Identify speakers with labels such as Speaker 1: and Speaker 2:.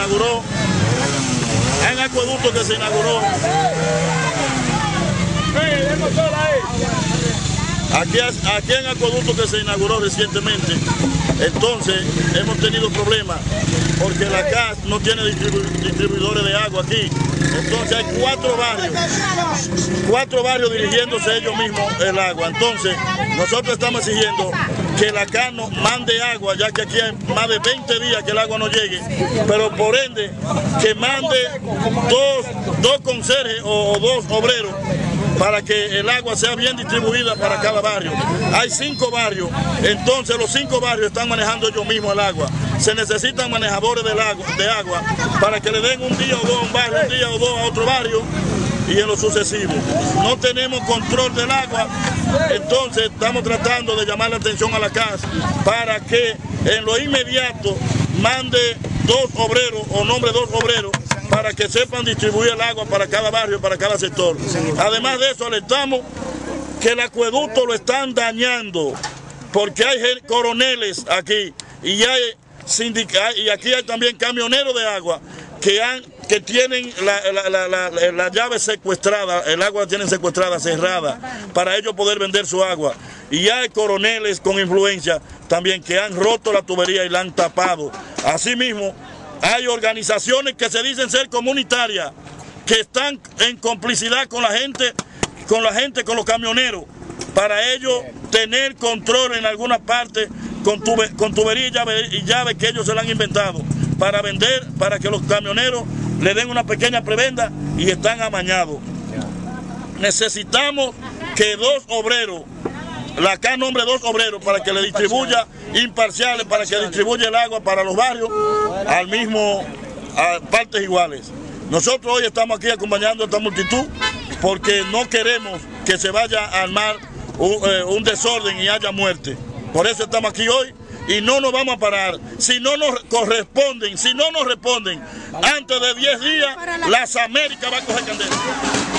Speaker 1: inauguró, hay un acueducto que se inauguró. Aquí hay un acueducto que se inauguró recientemente, entonces hemos tenido problemas porque la CAS no tiene distribuidores de agua aquí. Entonces hay cuatro barrios dirigiéndose ellos mismos el agua. Entonces nosotros estamos exigiendo que la CAS nos mande agua, ya que aquí hay más de 20 días que el agua no llegue, pero por ende que mande dos conserjes o dos obreros para que el agua sea bien distribuida para cada barrio. Hay 5 barrios, entonces los 5 barrios están manejando ellos mismos el agua. Se necesitan manejadores de agua para que le den un día o dos a un barrio, un día o dos a otro barrio y en lo sucesivo. No tenemos control del agua, entonces estamos tratando de llamar la atención a la CAS para que en lo inmediato mande 2 obreros o nombre 2 obreros para que sepan distribuir el agua para cada barrio, para cada sector. Además de eso, alertamos que el acueducto lo están dañando, porque hay coroneles aquí y aquí hay también camioneros de agua que tienen la llave secuestrada, el agua la tienen secuestrada, cerrada, para ellos poder vender su agua. Y hay coroneles con influencia también que han roto la tubería y la han tapado. Asimismo, hay organizaciones que se dicen ser comunitarias, que están en complicidad con la gente, con los camioneros, para ellos tener control en alguna parte con tubería y llave que ellos se la han inventado, para vender, para que los camioneros le den una pequeña prebenda y están amañados. Necesitamos que 2 obreros, la CAS nombre 2 obreros para que le distribuya imparciales, para que distribuya el agua para los barrios a partes iguales. Nosotros hoy estamos aquí acompañando a esta multitud porque no queremos que se vaya a armar un desorden y haya muerte. Por eso estamos aquí hoy y no nos vamos a parar. Si no nos responden, antes de 10 días, las Américas va a coger candela.